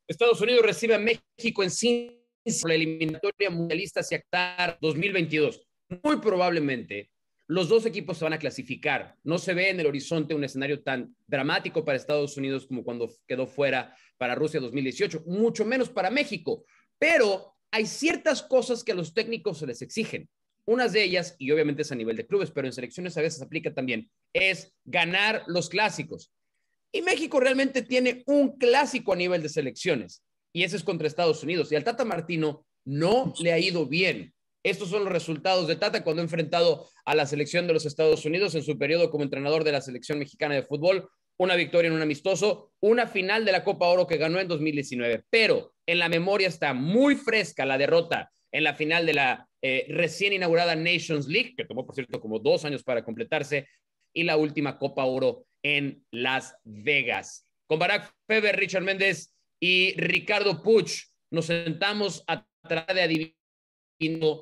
Estados Unidos recibe a México en 5 por la eliminatoria mundialista hacia Qatar 2022. Muy probablemente los dos equipos se van a clasificar. No se ve en el horizonte un escenario tan dramático para Estados Unidos como cuando quedó fuera para Rusia 2018, mucho menos para México. Pero hay ciertas cosas que a los técnicos se les exigen. Unas de ellas, y obviamente es a nivel de clubes, pero en selecciones a veces aplica también, es ganar los clásicos. Y México realmente tiene un clásico a nivel de selecciones, y ese es contra Estados Unidos. Y al Tata Martino no le ha ido bien. Estos son los resultados de Tata cuando ha enfrentado a la selección de los Estados Unidos en su periodo como entrenador de la selección mexicana de fútbol. Una victoria en un amistoso, una final de la Copa Oro que ganó en 2019. Pero en la memoria está muy fresca la derrota en la final de la recién inaugurada Nations League, que tomó, por cierto, como 2 años para completarse, y la última Copa Oro en Las Vegas. Con Barack Feber, Richard Méndez y Ricardo Puch, nos sentamos a tratar de adivinar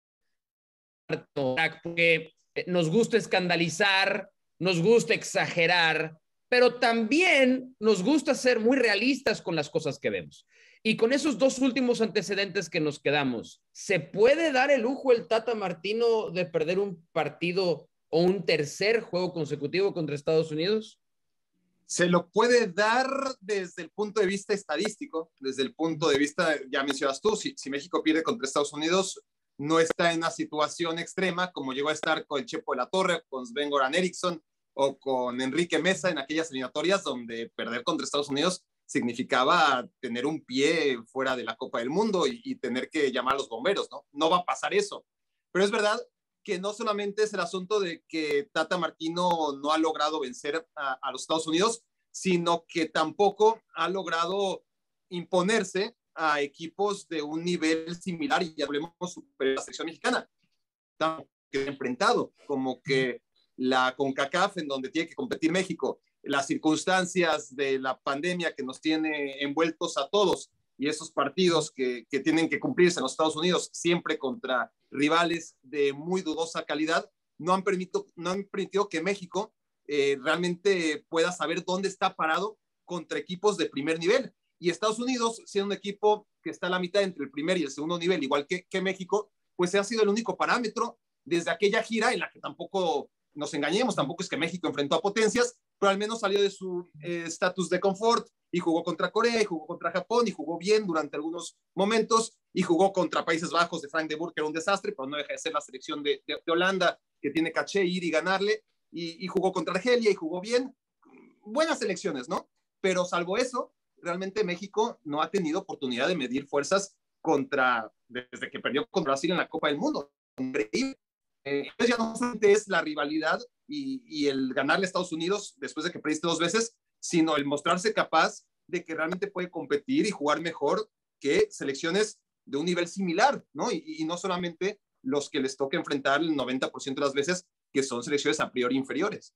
porque nos gusta escandalizar, nos gusta exagerar, pero también nos gusta ser muy realistas con las cosas que vemos. Y con esos dos últimos antecedentes que nos quedamos, ¿se puede dar el lujo el Tata Martino de perder un partido o un tercer juego consecutivo contra Estados Unidos? Se lo puede dar desde el punto de vista estadístico, desde el punto de vista, ya mencionas tú, si México pierde contra Estados Unidos, no está en una situación extrema como llegó a estar con el Chepo de la Torre, con Sven-Goran Eriksson o con Enrique Mesa en aquellas eliminatorias donde perder contra Estados Unidos significaba tener un pie fuera de la Copa del Mundo y tener que llamar a los bomberos, ¿no? No va a pasar eso. Pero es verdad que no solamente es el asunto de que Tata Martino no ha logrado vencer a los Estados Unidos, sino que tampoco ha logrado imponerse a equipos de un nivel similar y ya hablemos sobre la selección mexicana, que ha enfrentado, como que la CONCACAF, en donde tiene que competir México, las circunstancias de la pandemia que nos tiene envueltos a todos y esos partidos que tienen que cumplirse en los Estados Unidos siempre contra rivales de muy dudosa calidad, no han permitido que México realmente pueda saber dónde está parado contra equipos de primer nivel. Y Estados Unidos, siendo un equipo que está a la mitad entre el primer y el segundo nivel, igual que México, pues ha sido el único parámetro desde aquella gira en la que tampoco nos engañemos, tampoco es que México enfrentó a potencias, pero al menos salió de su estatus de confort y jugó contra Corea y jugó contra Japón y jugó bien durante algunos momentos y jugó contra Países Bajos de Frank de Boer, que era un desastre, pero no deja de ser la selección de Holanda, que tiene caché ir y ganarle, y jugó contra Argelia y jugó bien. Buenas selecciones, ¿no? Pero salvo eso, realmente México no ha tenido oportunidad de medir fuerzas desde que perdió contra Brasil en la Copa del Mundo. Increíble. Entonces ya no solamente es la rivalidad y el ganarle a Estados Unidos después de que perdiste 2 veces, sino el mostrarse capaz de que realmente puede competir y jugar mejor que selecciones de un nivel similar, ¿no? Y no solamente los que les toca enfrentar el 90% de las veces, que son selecciones a priori inferiores.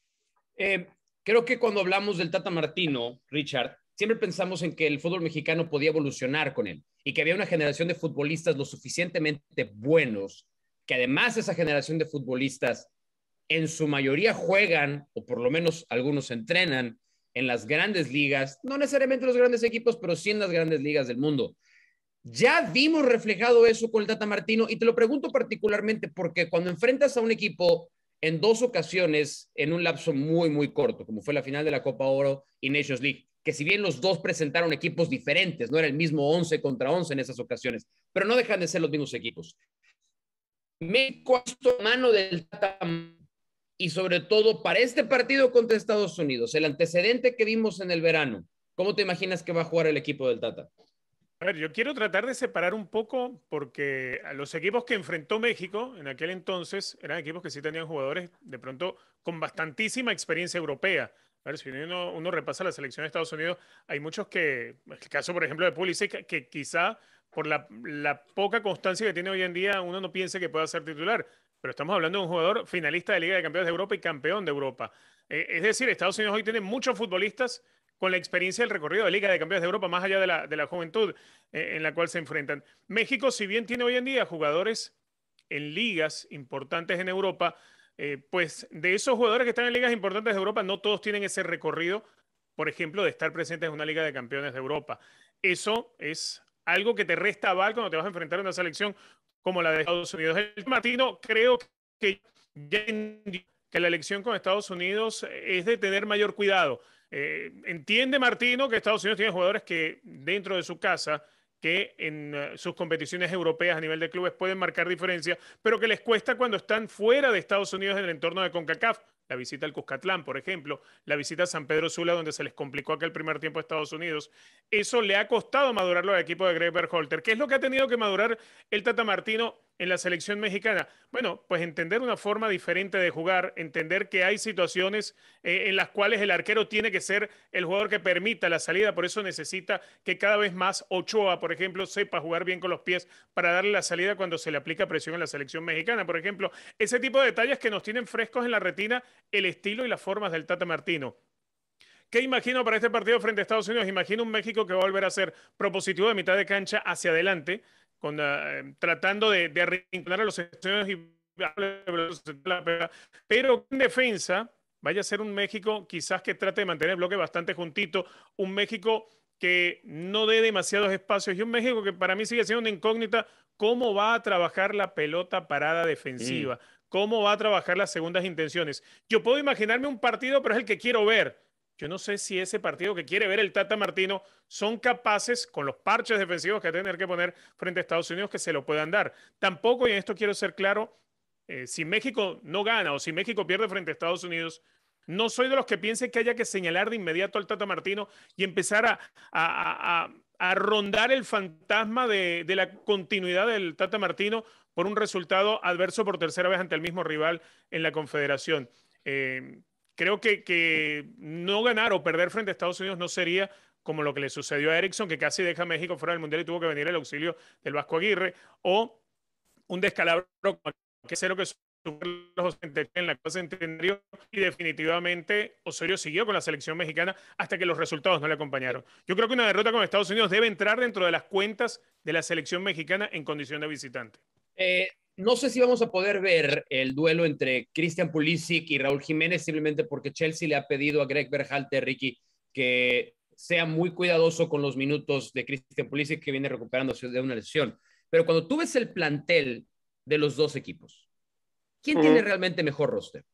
Creo que cuando hablamos del Tata Martino, Richard, siempre pensamos en que el fútbol mexicano podía evolucionar con él y que había una generación de futbolistas lo suficientemente buenos, que además esa generación de futbolistas en su mayoría juegan, o por lo menos algunos entrenan, en las grandes ligas, no necesariamente los grandes equipos, pero sí en las grandes ligas del mundo. Ya vimos reflejado eso con el Tata Martino y te lo pregunto particularmente porque cuando enfrentas a un equipo en 2 ocasiones en un lapso muy, muy corto, como fue la final de la Copa Oro y Nations League, que si bien los dos presentaron equipos diferentes, no era el mismo 11 contra 11 en esas ocasiones, pero no dejan de ser los mismos equipos. México ha visto mano del Tata y sobre todo para este partido contra Estados Unidos, el antecedente que vimos en el verano, ¿cómo te imaginas que va a jugar el equipo del Tata? A ver, yo quiero tratar de separar un poco porque a los equipos que enfrentó México en aquel entonces eran equipos que sí tenían jugadores de pronto con bastantísima experiencia europea. A ver, si uno repasa la selección de Estados Unidos, hay muchos que, el caso por ejemplo de Pulisic, que quizá por la poca constancia que tiene hoy en día uno no piense que pueda ser titular, pero estamos hablando de un jugador finalista de Liga de Campeones de Europa y campeón de Europa. Es decir, Estados Unidos hoy tiene muchos futbolistas con la experiencia del recorrido de Liga de Campeones de Europa, más allá de la juventud en la cual se enfrentan. México, si bien tiene hoy en día jugadores en ligas importantes en Europa, pues de esos jugadores que están en ligas importantes de Europa, no todos tienen ese recorrido por ejemplo, de estar presentes en una Liga de Campeones de Europa. Eso es algo que te resta aval cuando te vas a enfrentar a una selección como la de Estados Unidos. El Martino creo que ya entendió que la elección con Estados Unidos es de tener mayor cuidado. Entiende Martino que Estados Unidos tiene jugadores que dentro de su casa, que en sus competiciones europeas a nivel de clubes pueden marcar diferencia, pero que les cuesta cuando están fuera de Estados Unidos en el entorno de CONCACAF. La visita al Cuscatlán, por ejemplo, la visita a San Pedro Sula, donde se les complicó aquel primer tiempo a Estados Unidos. Eso le ha costado madurarlo al equipo de Greg Berhalter. ¿Qué es lo que ha tenido que madurar el Tata Martino en la selección mexicana? Bueno, pues entender una forma diferente de jugar, entender que hay situaciones en las cuales el arquero tiene que ser el jugador que permita la salida, por eso necesita que cada vez más Ochoa, por ejemplo, sepa jugar bien con los pies para darle la salida cuando se le aplica presión en la selección mexicana, por ejemplo. Ese tipo de detalles que nos tienen frescos en la retina el estilo y las formas del Tata Martino. ¿Qué imagino para este partido frente a Estados Unidos? Imagino un México que va a volver a ser propositivo de mitad de cancha hacia adelante, tratando de arrinconar a los extremos pero en defensa vaya a ser un México quizás que trate de mantener el bloque bastante juntito, un México que no dé demasiados espacios y un México que para mí sigue siendo una incógnita cómo va a trabajar la pelota parada defensiva, cómo va a trabajar las segundas intenciones. Yo puedo imaginarme un partido, pero es el que quiero ver. Yo no sé si ese partido que quiere ver el Tata Martino son capaces, con los parches defensivos que tener que poner frente a Estados Unidos, que se lo puedan dar. Tampoco, y en esto quiero ser claro, si México no gana o si México pierde frente a Estados Unidos, no soy de los que piensen que haya que señalar de inmediato al Tata Martino y empezar a rondar el fantasma de la continuidad del Tata Martino por un resultado adverso por tercera vez ante el mismo rival en la Confederación. Creo que no ganar o perder frente a Estados Unidos no sería como lo que le sucedió a Erickson, que casi deja a México fuera del Mundial y tuvo que venir el auxilio del Vasco Aguirre, o un descalabro como que cero que los en la Copa Centenario, y definitivamente Osorio siguió con la selección mexicana hasta que los resultados no le acompañaron. Yo creo que una derrota con Estados Unidos debe entrar dentro de las cuentas de la selección mexicana en condición de visitante. No sé si vamos a poder ver el duelo entre Christian Pulisic y Raúl Jiménez, simplemente porque Chelsea le ha pedido a Greg Berhalter, Ricky, que sea muy cuidadoso con los minutos de Christian Pulisic, que viene recuperándose de una lesión. Pero cuando tú ves el plantel de los dos equipos, ¿quién tiene realmente mejor roster?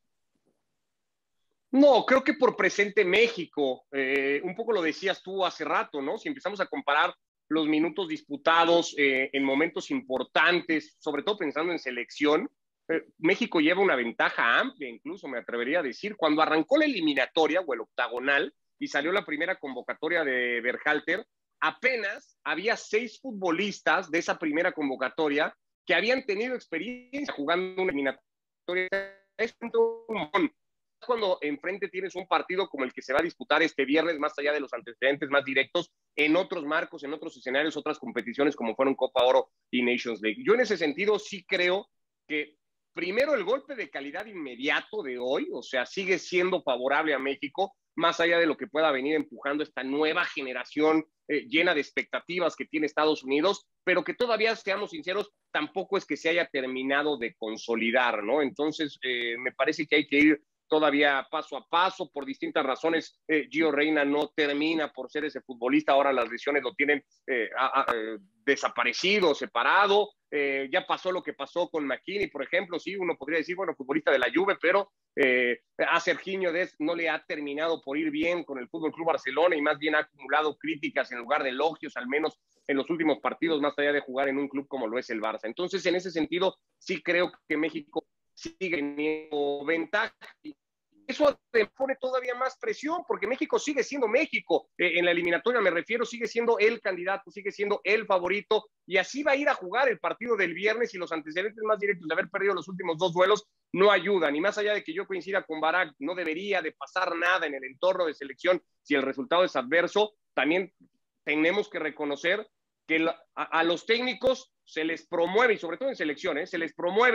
No, creo que por presente México, un poco lo decías tú hace rato, ¿no? Si empezamos a comparar los minutos disputados en momentos importantes, sobre todo pensando en selección, México lleva una ventaja amplia, incluso me atrevería a decir. Cuando arrancó la eliminatoria o el octagonal y salió la primera convocatoria de Berhalter, apenas había 6 futbolistas de esa primera convocatoria que habían tenido experiencia jugando una eliminatoria. Es un cuando enfrente tienes un partido como el que se va a disputar este viernes, más allá de los antecedentes más directos, en otros marcos, en otros escenarios, otras competiciones como fueron Copa Oro y Nations League. Yo en ese sentido sí creo que primero el golpe de calidad inmediato de hoy, o sea, sigue siendo favorable a México, más allá de lo que pueda venir empujando esta nueva generación llena de expectativas que tiene Estados Unidos, pero que todavía, seamos sinceros, tampoco es que se haya terminado de consolidar, ¿no? Entonces, me parece que hay que ir todavía paso a paso, por distintas razones. Gio Reyna no termina por ser ese futbolista, ahora las lesiones lo tienen desaparecido, separado. Ya pasó lo que pasó con McKinney, por ejemplo, sí, uno podría decir, bueno, futbolista de la Juve, pero a Serginho Dest no le ha terminado por ir bien con el FC Barcelona y más bien ha acumulado críticas en lugar de elogios, al menos en los últimos partidos, más allá de jugar en un club como lo es el Barça. Entonces, en ese sentido, sí creo que México sigue teniendo ventaja y eso te pone todavía más presión porque México sigue siendo México, en la eliminatoria me refiero, sigue siendo el candidato, sigue siendo el favorito y así va a ir a jugar el partido del viernes y los antecedentes más directos de haber perdido los últimos 2 duelos no ayudan y más allá de que yo coincida con Barak, no debería de pasar nada en el entorno de selección si el resultado es adverso, también tenemos que reconocer que a los técnicos se les promueve, y sobre todo en selecciones, se les promueve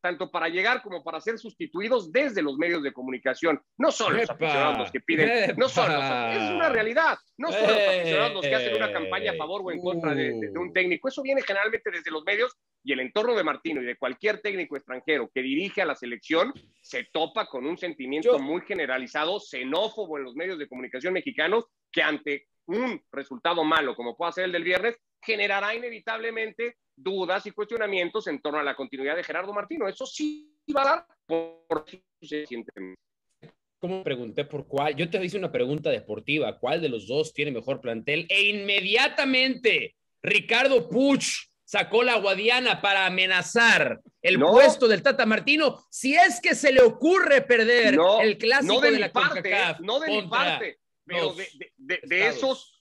tanto para llegar como para ser sustituidos desde los medios de comunicación. No son los aficionados los que piden, no son es una realidad, no son los aficionados los que hacen una campaña a favor o en contra de un técnico. Eso viene generalmente desde los medios, y el entorno de Martino y de cualquier técnico extranjero que dirige a la selección se topa con un sentimiento muy generalizado, xenófobo en los medios de comunicación mexicanos, que ante un resultado malo, como pueda ser el del viernes, generará inevitablemente dudas y cuestionamientos en torno a la continuidad de Gerardo Martino. Eso sí va a dar por se siente. ¿Cómo pregunté por cuál? Yo te hice una pregunta deportiva. ¿Cuál de los dos tiene mejor plantel? E inmediatamente Ricardo Puch sacó la guadiana para amenazar el puesto del Tata Martino si es que se le ocurre perder el clásico de la CONCACAF. No de mi parte, pero de esos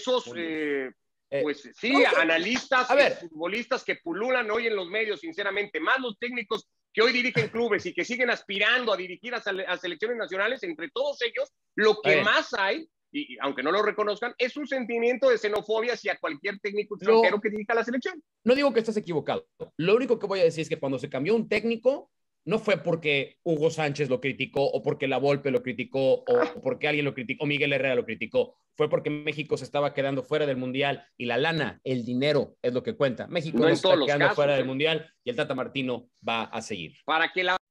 pues sí, analistas, futbolistas que pululan hoy en los medios, sinceramente, más los técnicos que hoy dirigen clubes y que siguen aspirando a dirigir a selecciones nacionales, entre todos ellos, lo que más hay, y aunque no lo reconozcan, es un sentimiento de xenofobia hacia cualquier técnico extranjero que dirija la selección. No digo que estés equivocado. Lo único que voy a decir es que cuando se cambió un técnico, no fue porque Hugo Sánchez lo criticó, o porque La Volpe lo criticó, o porque alguien lo criticó, o Miguel Herrera lo criticó. Fue porque México se estaba quedando fuera del Mundial, y la lana, el dinero, es lo que cuenta. México no se está quedando fuera del Mundial, y el Tata Martino va a seguir. Para que la